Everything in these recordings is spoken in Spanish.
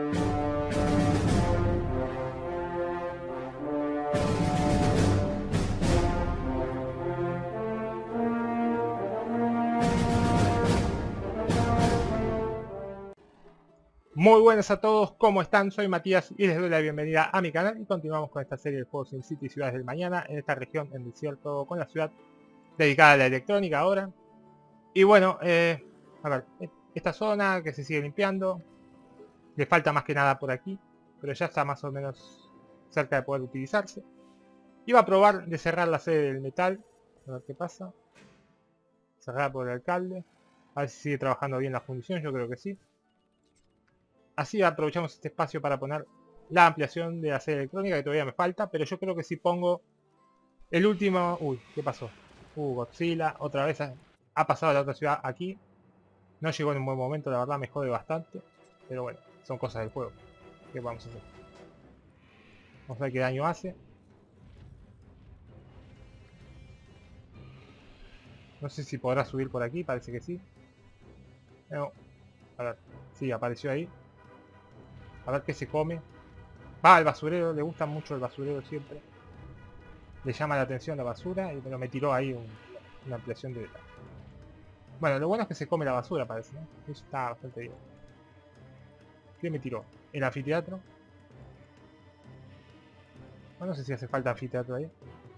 Muy buenas a todos, ¿cómo están? Soy Matías y les doy la bienvenida a mi canal y continuamos con esta serie de juegos SimCity Ciudades del Mañana en esta región en desierto con la ciudad dedicada a la electrónica ahora. Y bueno, a ver, esta zona que se sigue limpiando, le falta más que nada por aquí, pero ya está más o menos cerca de poder utilizarse. Iba a probar de cerrar la sede del metal, a ver qué pasa. Cerrada por el alcalde, a ver si sigue trabajando bien la fundición, yo creo que sí. Así aprovechamos este espacio para poner la ampliación de la sede electrónica que todavía me falta, pero yo creo que si pongo el último... Uy, ¿qué pasó? Godzilla, otra vez ha pasado a la otra ciudad aquí. No llegó en un buen momento, la verdad me jode bastante. Pero bueno, son cosas del juego. ¿Qué vamos a hacer? Vamos a ver qué daño hace. No sé si podrá subir por aquí, parece que sí. No, a ver, sí, apareció ahí. A ver qué se come. Va al basurero, le gusta mucho el basurero siempre. Le llama la atención la basura, pero me tiró ahí una ampliación de... Bueno, lo bueno es que se come la basura, parece, ¿no? Eso está bastante bien. ¿Qué me tiró? El anfiteatro. Bueno, no sé si hace falta anfiteatro ahí.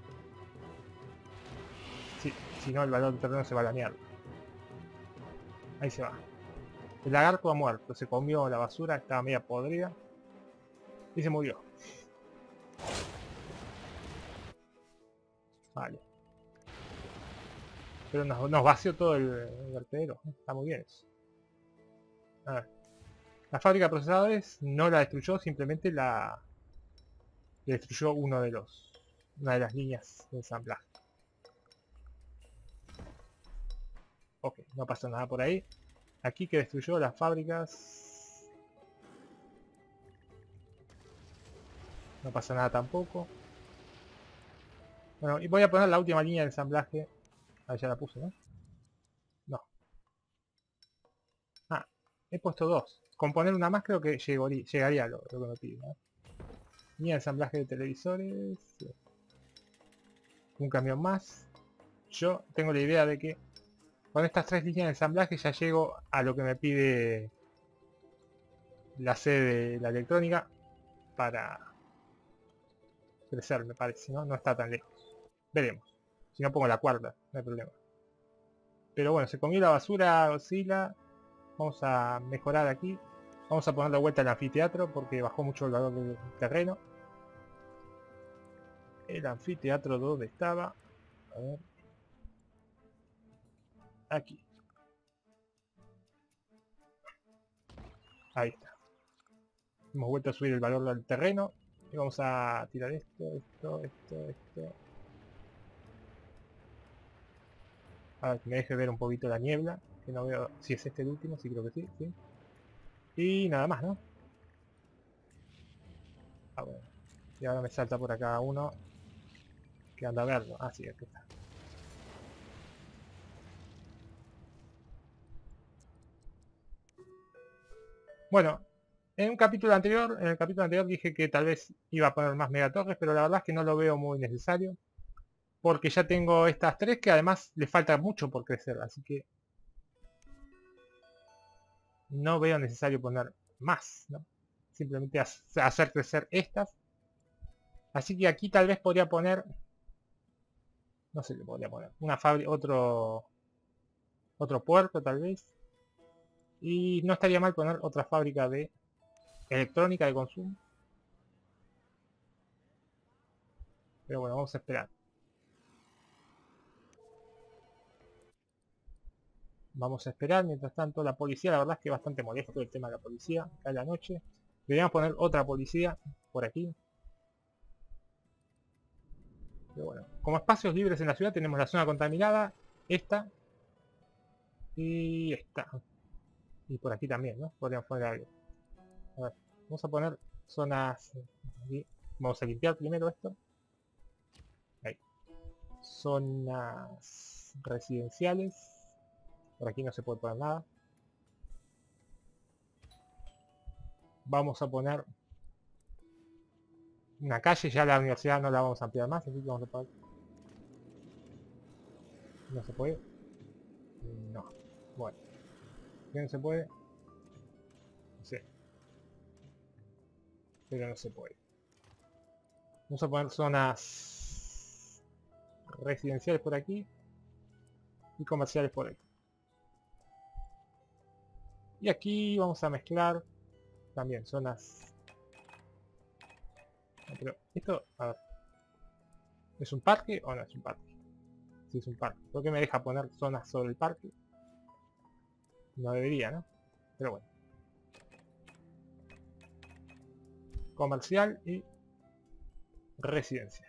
Sí, si no el valor del terreno se va a la mierda. Ahí se va. El lagarto ha muerto, se comió la basura, estaba media podrida. Y se murió. Vale. Pero nos vació todo el vertedero. Está muy bien eso. A ver. La fábrica de procesadores no la destruyó, simplemente le destruyó una de las líneas de ensamblaje. Ok, no pasó nada por ahí. Aquí que destruyó las fábricas. No pasa nada tampoco. Bueno, y voy a poner la última línea de ensamblaje. Ah, ya la puse, ¿no? No. Ah, he puesto dos. Con poner una más creo que llegaría a lo que me pide, ¿no? Línea de ensamblaje de televisores. Un camión más. Yo tengo la idea de que con estas tres líneas de ensamblaje ya llego a lo que me pide la sede de la electrónica para crecer, me parece, ¿no? No está tan lejos. Veremos. Si no pongo la cuarta, no hay problema. Pero bueno, se comió la basura, Godzilla. Vamos a mejorar aquí. Vamos a poner de vuelta el anfiteatro porque bajó mucho el valor del terreno. El anfiteatro, ¿dónde estaba? A ver. Aquí. Ahí está. Hemos vuelto a subir el valor del terreno. Y vamos a tirar esto. A ver, que me deje ver un poquito la niebla. Que no veo si es este el último, sí creo que sí, sí. Y nada más, ¿no? Ah, bueno. Y ahora me salta por acá uno que anda a verlo. Ah, sí, aquí está. Bueno, en el capítulo anterior dije que tal vez iba a poner más megatorres, pero la verdad es que no lo veo muy necesario. Porque ya tengo estas tres que además le falta mucho por crecer, así que no veo necesario poner más, ¿no? Simplemente hacer crecer estas. Así que aquí tal vez podría poner, no sé qué podría poner, una fábrica, otro puerto tal vez. Y no estaría mal poner otra fábrica de electrónica de consumo. Pero bueno, vamos a esperar. Vamos a esperar, mientras tanto la policía, la verdad es que es bastante molesto el tema de la policía, acá en la noche. Deberíamos poner otra policía por aquí. Pero bueno, como espacios libres en la ciudad tenemos la zona contaminada, esta y esta. Y por aquí también, ¿no? Podríamos poner algo. A ver, vamos a poner zonas aquí. Vamos a limpiar primero esto. Ahí. Zonas residenciales. Por aquí no se puede poner nada. vamos a poner una calle. Ya la universidad no la vamos a ampliar más, así que vamos a poner... No se puede. No. Bueno. ¿Qué no se puede? No sé. Pero no se puede. Vamos a poner zonas residenciales por aquí y comerciales por aquí. Y aquí vamos a mezclar también zonas... No, pero esto, a ver, ¿es un parque o no es un parque? Sí, es un parque. ¿Por qué me deja poner zonas sobre el parque? No debería, ¿no? Pero bueno. Comercial y residencia.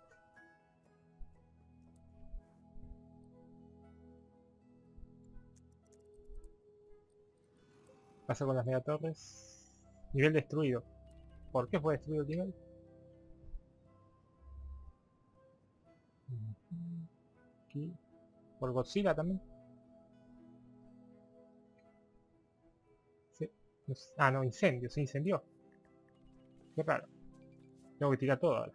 Pasa con las megatorres. Nivel destruido. ¿Por qué fue destruido el nivel? Aquí. Por Godzilla también. Sí. Ah, no, incendio. Se incendió. Qué raro. Tengo que tirar todo ahora.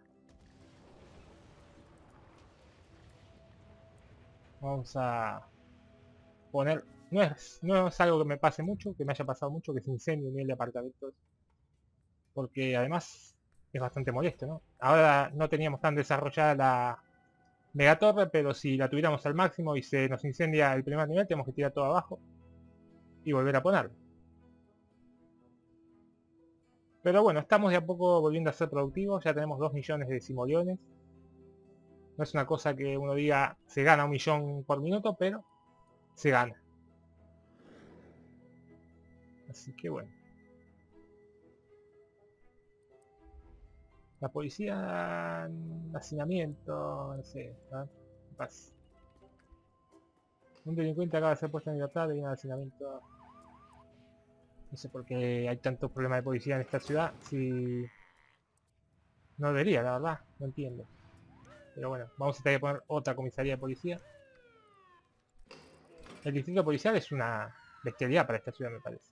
Vamos a poner... No es algo que me pase mucho, que me haya pasado mucho, que se incendie un nivel de apartamentos. Porque además es bastante molesto, ¿no? Ahora no teníamos tan desarrollada la megatorre, pero si la tuviéramos al máximo y se nos incendia el primer nivel, tenemos que tirar todo abajo y volver a ponerlo. Pero bueno, estamos de a poco volviendo a ser productivos. Ya tenemos 2 millones de simoleones. No es una cosa que uno diga se gana 1 millón por minuto, pero se gana. Así que bueno. La policía... hacinamiento... no sé. Paz. Un delincuente acaba de ser puesto en libertad debido al hacinamiento. No sé por qué hay tantos problemas de policía en esta ciudad. Si... no debería, la verdad. No entiendo. Pero bueno, vamos a tener que poner otra comisaría de policía. El distrito policial es una bestialidad para esta ciudad, me parece.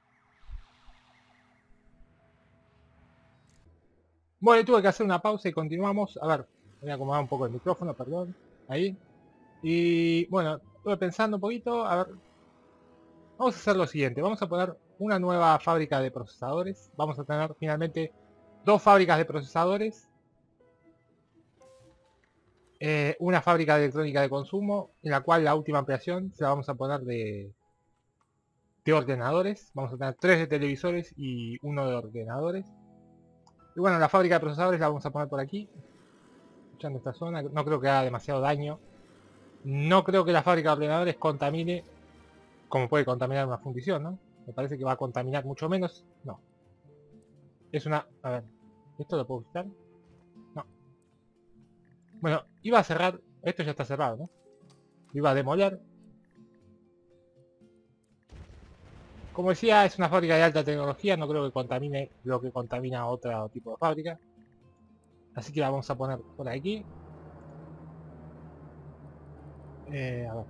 Bueno, tuve que hacer una pausa y continuamos. A ver, voy a acomodar un poco el micrófono, perdón. Ahí. Y bueno, estuve pensando un poquito. A ver, vamos a hacer lo siguiente. Vamos a poner una nueva fábrica de procesadores. Vamos a tener finalmente 2 fábricas de procesadores. Una fábrica de electrónica de consumo, en la cual la última ampliación se la vamos a poner de ordenadores. Vamos a tener 3 de televisores y 1 de ordenadores. Y bueno, la fábrica de procesadores la vamos a poner por aquí, escuchando esta zona. No creo que haga demasiado daño. No creo que la fábrica de ordenadores contamine como puede contaminar una fundición, ¿no? Me parece que va a contaminar mucho menos. No. Es una... a ver, ¿esto lo puedo quitar? No. Bueno, iba a cerrar... esto ya está cerrado, ¿no? Iba a demoler. Como decía, es una fábrica de alta tecnología, no creo que contamine lo que contamina otro tipo de fábrica. Así que la vamos a poner por aquí. A ver.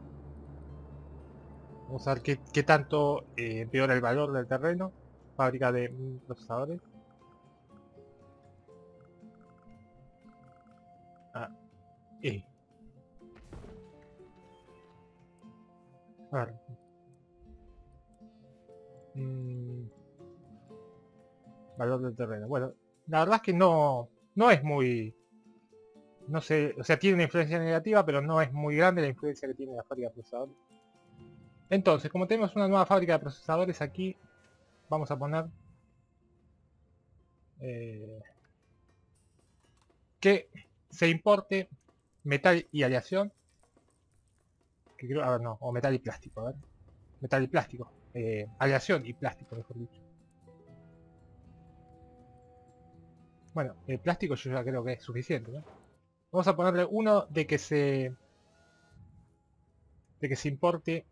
Vamos a ver qué tanto empeora el valor del terreno. Fábrica de procesadores. Ah, a ver. Valor del terreno. Bueno, la verdad es que no es muy... no sé, o sea, tiene una influencia negativa, pero no es muy grande la influencia que tiene la fábrica de procesadores. Entonces, como tenemos una nueva fábrica de procesadores aquí, vamos a poner que se importe metal y aleación. Que creo, a ver, no, o metal y plástico, a ver. Metal y plástico. Aleación y plástico, mejor dicho. Bueno, el plástico yo ya creo que es suficiente, ¿no? Vamos a ponerle uno de que se importe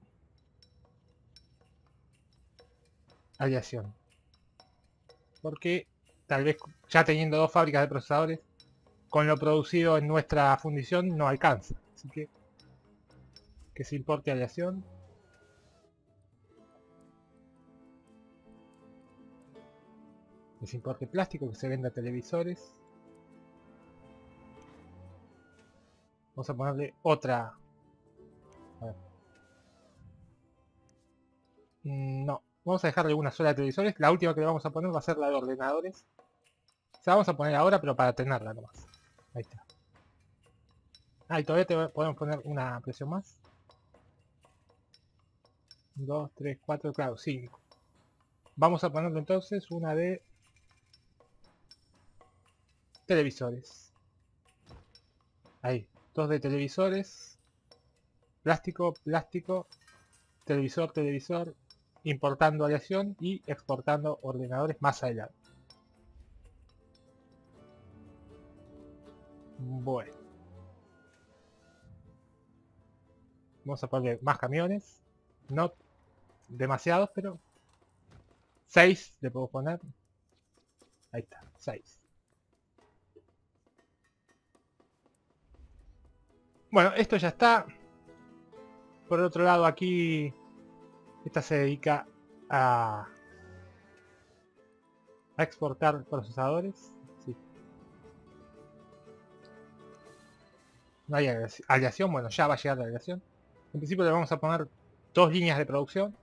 aleación. Porque tal vez ya teniendo 2 fábricas de procesadores, con lo producido en nuestra fundición no alcanza. Así que se importe aleación. Les importe plástico, que se venda televisores. Vamos a ponerle otra. A ver. No, vamos a dejarle una sola de televisores. La última que le vamos a poner va a ser la de ordenadores. O sea, vamos a poner ahora, pero para tenerla nomás. Ahí está. Ah, y todavía podemos poner una presión más. 2, 3, 4, claro, 5. Vamos a ponerle entonces una de televisores. Ahí, 2 de televisores. Plástico, plástico. Televisor, televisor. Importando aleación y exportando ordenadores más adelante. Bueno. Vamos a poner más camiones. No demasiados, pero 6 le puedo poner. Ahí está, 6. Bueno, esto ya está. Por otro lado, aquí esta se dedica a exportar procesadores. Sí. No hay aleación, bueno, ya va a llegar la aleación. En principio le vamos a poner 2 líneas de producción,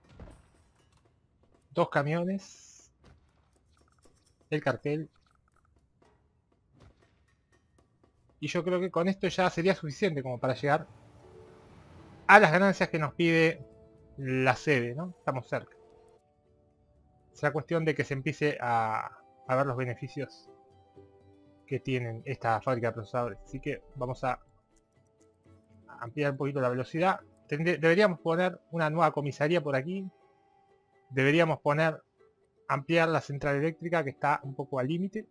2 camiones, el cartel. Y yo creo que con esto ya sería suficiente como para llegar a las ganancias que nos pide la sede, ¿no? Estamos cerca. Será cuestión de que se empiece a ver los beneficios que tienen esta fábrica de procesadores. Así que vamos a ampliar un poquito la velocidad. Deberíamos poner una nueva comisaría por aquí. Deberíamos ampliar la central eléctrica, que está un poco al límite.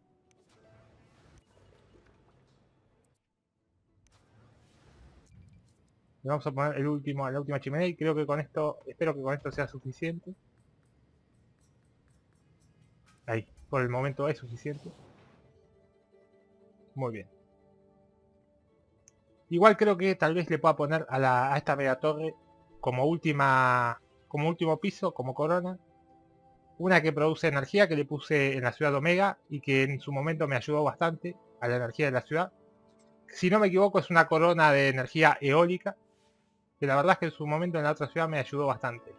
Le vamos a poner la última chimenea y creo que con esto, espero que con esto sea suficiente. Ahí, por el momento es suficiente. Muy bien. Igual creo que tal vez le pueda poner a esta mega torre como último piso, como corona, una que produce energía que le puse en la ciudad de Omega y que en su momento me ayudó bastante a la energía de la ciudad. Si no me equivoco es una corona de energía eólica, que la verdad es que en su momento en la otra ciudad me ayudó bastante.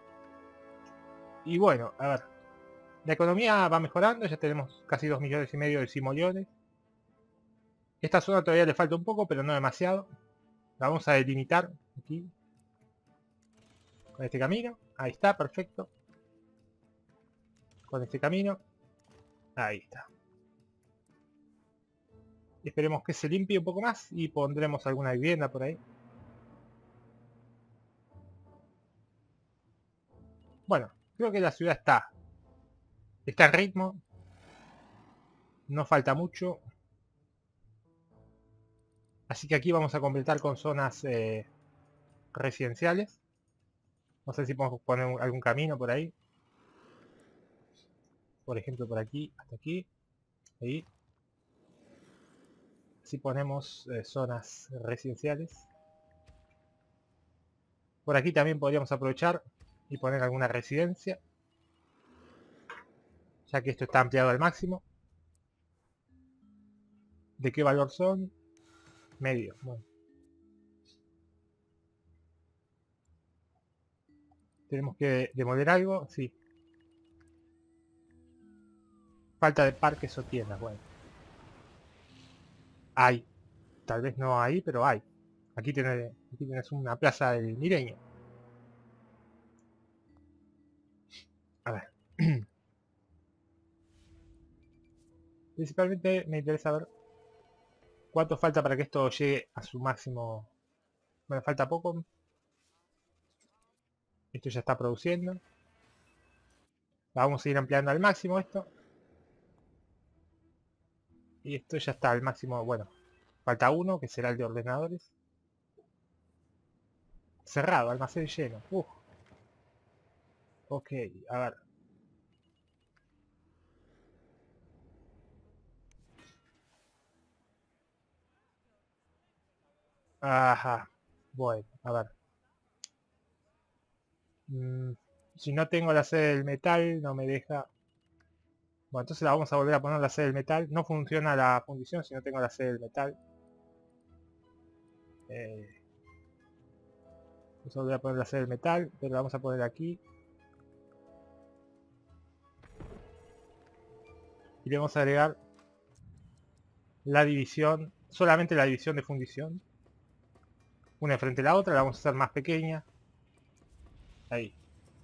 Y bueno, a ver, la economía va mejorando, ya tenemos casi 2,5 millones de simoleones. Esta zona todavía le falta un poco, pero no demasiado. La vamos a delimitar aquí con este camino. Ahí está, perfecto. Con este camino. Ahí está. Esperemos que se limpie un poco más y pondremos alguna vivienda por ahí. Bueno, creo que la ciudad está en ritmo. No falta mucho. Así que aquí vamos a completar con zonas residenciales. No sé si podemos poner algún camino por ahí. Por ejemplo, por aquí, hasta aquí. Ahí. Así ponemos zonas residenciales. Por aquí también podríamos aprovechar y poner alguna residencia, ya que esto está ampliado al máximo. ¿De qué valor son? Medio. Bueno. Tenemos que demoler algo, sí. Falta de parques o tiendas, bueno. Hay. Tal vez no hay, pero hay. Aquí tienes una plaza del Mireño. A ver. Principalmente me interesa ver cuánto falta para que esto llegue a su máximo. Bueno, falta poco. Esto ya está produciendo. Vamos a ir ampliando al máximo esto. Y esto ya está al máximo. Bueno, falta uno, que será el de ordenadores. Cerrado, almacén lleno. Ok, a ver. Ajá. Bueno, a ver. Si no tengo la sede del metal, no me deja. Bueno, entonces la vamos a volver a poner la sede del metal. No funciona la fundición si no tengo la sede del metal. Vamos a volver a poner la sede del metal, pero la vamos a poner aquí. Y le vamos a agregar la división, solamente la división de fundición. Una frente a la otra, la vamos a hacer más pequeña. Ahí.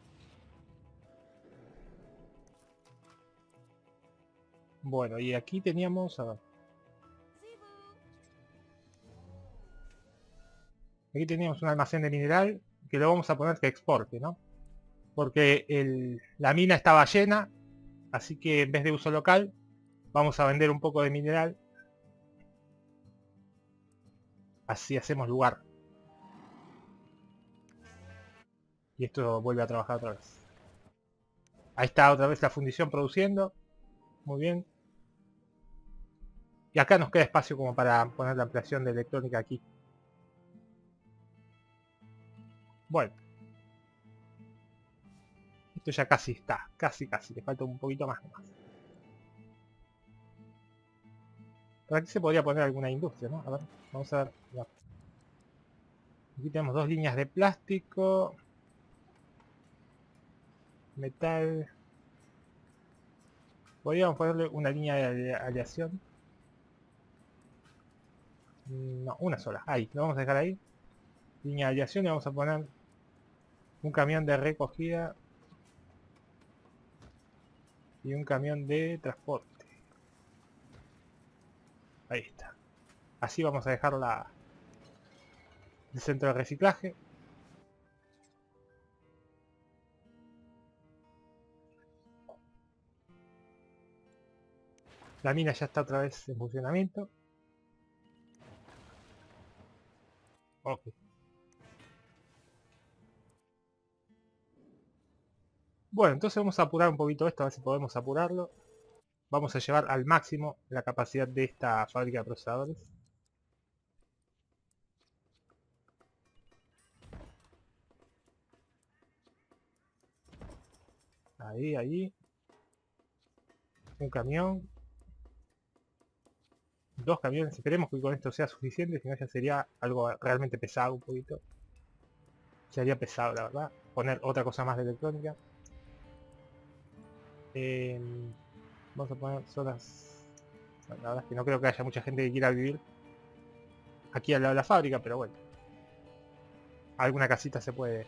Bueno, y aquí teníamos, a ver. Aquí teníamos un almacén de mineral que lo vamos a poner que exporte, ¿no? Porque la mina estaba llena, así que en vez de uso local, vamos a vender un poco de mineral. Así hacemos lugar. Y esto vuelve a trabajar otra vez. Ahí está otra vez la fundición produciendo. Muy bien. Y acá nos queda espacio como para poner la ampliación de electrónica aquí. Bueno. Esto ya casi está. Casi. Le falta un poquito más nomás. Por aquí se podría poner alguna industria, ¿no? A ver, vamos a ver. No. Aquí tenemos dos líneas de plástico. Metal. Podríamos ponerle una línea de aleación. No, una sola. Ahí, lo vamos a dejar ahí. Línea de aleación y vamos a poner un camión de recogida y un camión de transporte. Ahí está. Así vamos a dejar el centro de reciclaje. La mina ya está otra vez en funcionamiento. Ok. Bueno, entonces vamos a apurar un poquito esto, a ver si podemos apurarlo. Vamos a llevar al máximo la capacidad de esta fábrica de procesadores. Ahí. Un camión. Dos camiones. Esperemos que con esto sea suficiente, si no ya sería algo realmente pesado un poquito. Sería pesado, la verdad. Poner otra cosa más de electrónica. Vamos a poner zonas... Bueno, la verdad es que no creo que haya mucha gente que quiera vivir aquí al lado de la fábrica, pero bueno. Alguna casita se puede...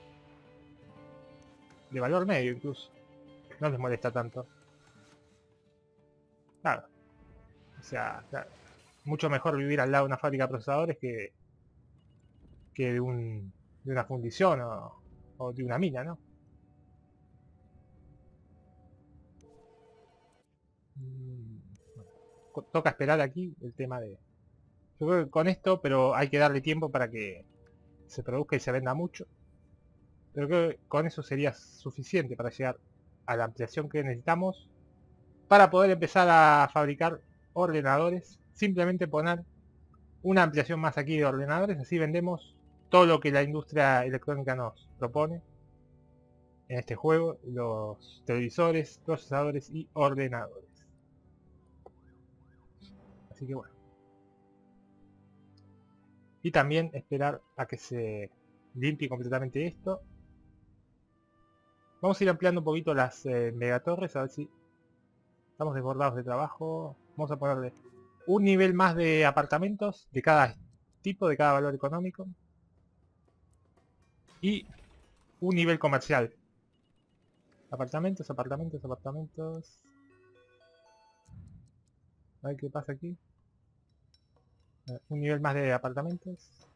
De valor medio incluso. No les molesta tanto. Claro. O sea, claro, mucho mejor vivir al lado de una fábrica de procesadores que de una fundición o de una mina, ¿no? Toca esperar aquí el tema de... Yo creo que con esto, pero hay que darle tiempo para que se produzca y se venda mucho. Pero creo que con eso sería suficiente para llegar a la ampliación que necesitamos para poder empezar a fabricar ordenadores. Simplemente poner una ampliación más aquí de ordenadores, así vendemos todo lo que la industria electrónica nos propone en este juego, los televisores, procesadores y ordenadores. Así que bueno. Y también esperar a que se limpie completamente esto. Vamos a ir ampliando un poquito las megatorres, a ver si estamos desbordados de trabajo. Vamos a ponerle un nivel más de apartamentos de cada tipo, de cada valor económico. Y un nivel comercial. Apartamentos. A ver qué pasa aquí. Un nivel más de apartamentos.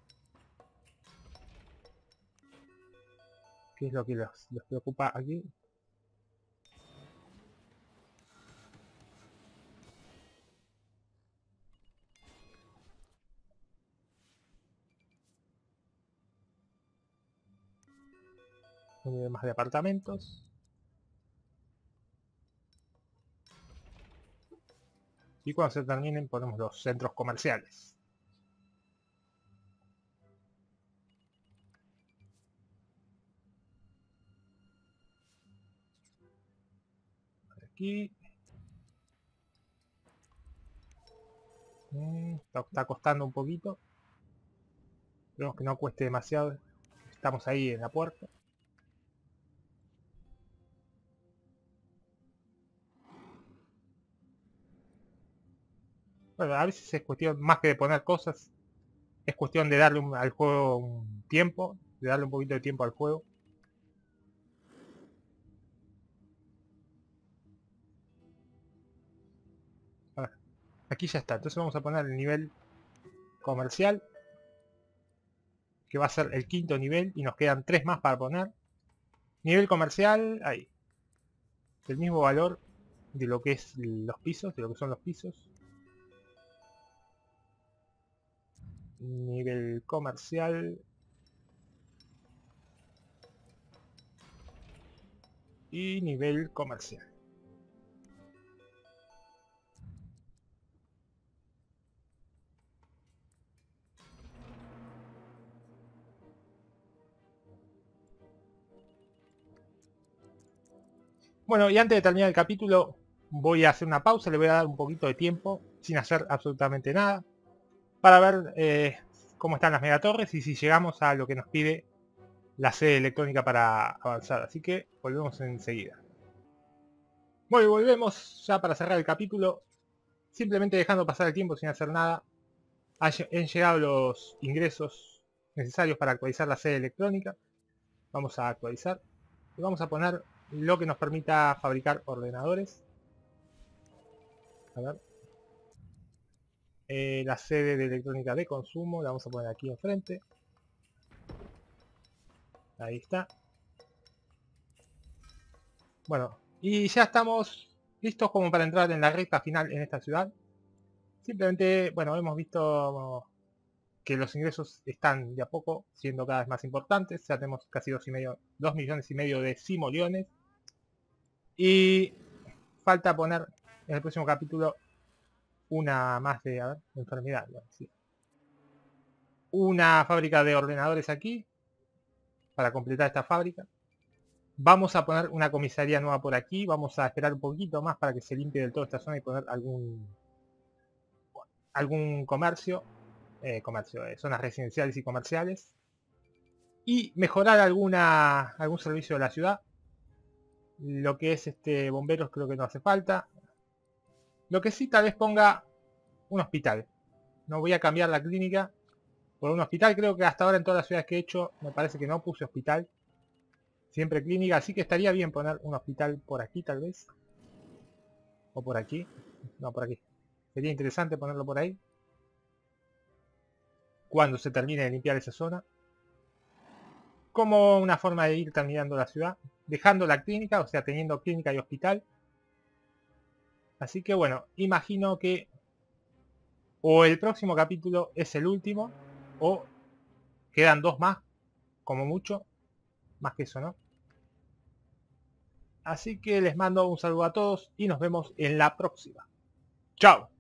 ¿Qué es lo que los preocupa aquí? Un nivel más de apartamentos. Y cuando se terminen ponemos los centros comerciales. Aquí. Está costando un poquito. Esperemos que no cueste demasiado. Estamos ahí en la puerta. Bueno, a veces es cuestión, más que de poner cosas, es cuestión de darle al juego un tiempo, de darle un poquito de tiempo al juego. A ver, aquí ya está, entonces vamos a poner el nivel comercial, que va a ser el quinto nivel, y nos quedan 3 más para poner. Nivel comercial, ahí. El mismo valor de lo que es los pisos, de lo que son los pisos. Nivel comercial. Y nivel comercial. Bueno, y antes de terminar el capítulo, voy a hacer una pausa, le voy a dar un poquito de tiempo, sin hacer absolutamente nada, para ver cómo están las megatorres y si llegamos a lo que nos pide la sede electrónica para avanzar. Así que volvemos enseguida. Bueno, y volvemos ya para cerrar el capítulo, simplemente dejando pasar el tiempo sin hacer nada. Han llegado los ingresos necesarios para actualizar la sede electrónica. Vamos a actualizar y vamos a poner lo que nos permita fabricar ordenadores. A ver. La sede de electrónica de consumo la vamos a poner aquí enfrente. Ahí está. Bueno, y ya estamos listos como para entrar en la recta final en esta ciudad. Simplemente, bueno, hemos visto que los ingresos están de a poco siendo cada vez más importantes. Ya tenemos casi 2 millones y medio de simoleones. Y falta poner en el próximo capítulo una más de, a ver, enfermedad. Sí. Una fábrica de ordenadores aquí para completar esta fábrica. Vamos a poner una comisaría nueva por aquí. Vamos a esperar un poquito más para que se limpie del todo esta zona y poner algún comercio. Zonas residenciales y comerciales. Y mejorar algún servicio de la ciudad. Lo que es bomberos creo que no hace falta. Lo que sí, tal vez ponga un hospital. No voy a cambiar la clínica por un hospital. Creo que hasta ahora en todas las ciudades que he hecho me parece que no puse hospital. Siempre clínica, así que estaría bien poner un hospital por aquí tal vez. O por aquí. No, por aquí. Sería interesante ponerlo por ahí. Cuando se termine de limpiar esa zona. Como una forma de ir terminando la ciudad. Dejando la clínica, o sea, teniendo clínica y hospital. Así que bueno, imagino que o el próximo capítulo es el último. O quedan 2 más. Como mucho. Más que eso, ¿no? Así que les mando un saludo a todos y nos vemos en la próxima. ¡Chao!